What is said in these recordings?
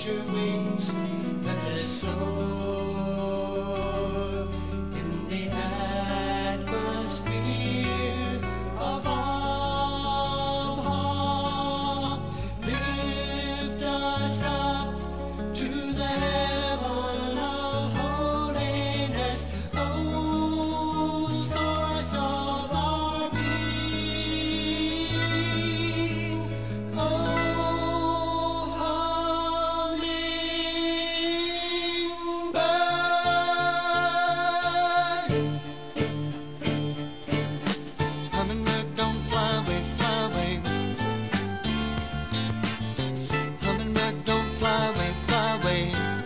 your wings, let us soar in the atmosphere of awe. Lift us up to the heaven of holiness, oh, source of our being, oh, Hummingbird, don't fly away, fly away. Hummingbird, don't fly away, fly away.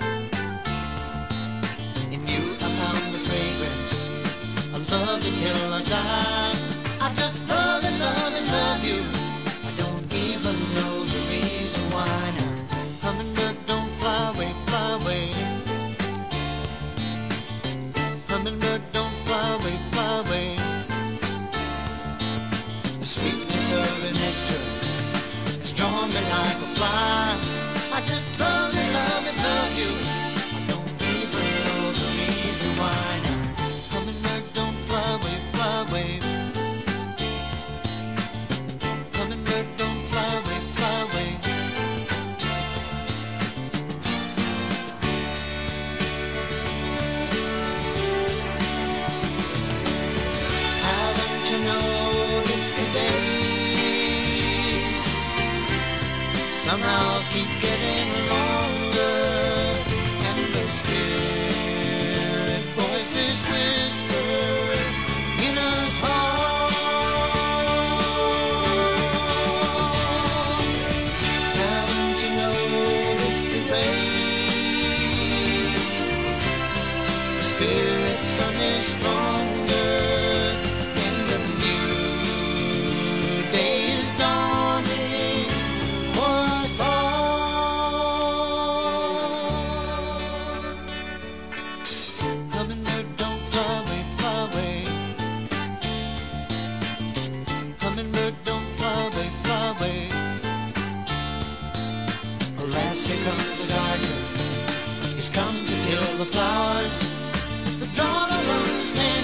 In you I found the fragrance, I love you till I die. I just love and love and love you. I don't even know the reason why now. Hummingbird, don't fly away, fly away. Hummingbird, don't fly away, fly away. The sweetness of the nectar has drawn me like a fly. I just love and love and love you. I don't even know the reason why now. Hummingbird, don't fly away, fly away. Hummingbird, don't fly away, fly away. Haven't you noticed the days somehow keep getting longer, and the spirit voices whisper in us heart? Haven't you noticed the rays? The spirit sun is stronger, and the new day is dawning for us all. Hummingbird, don't fly away, fly away. Hummingbird, don't fly away, fly away. Alas, here comes the gardener. He's come to kill the flowers. The drama runs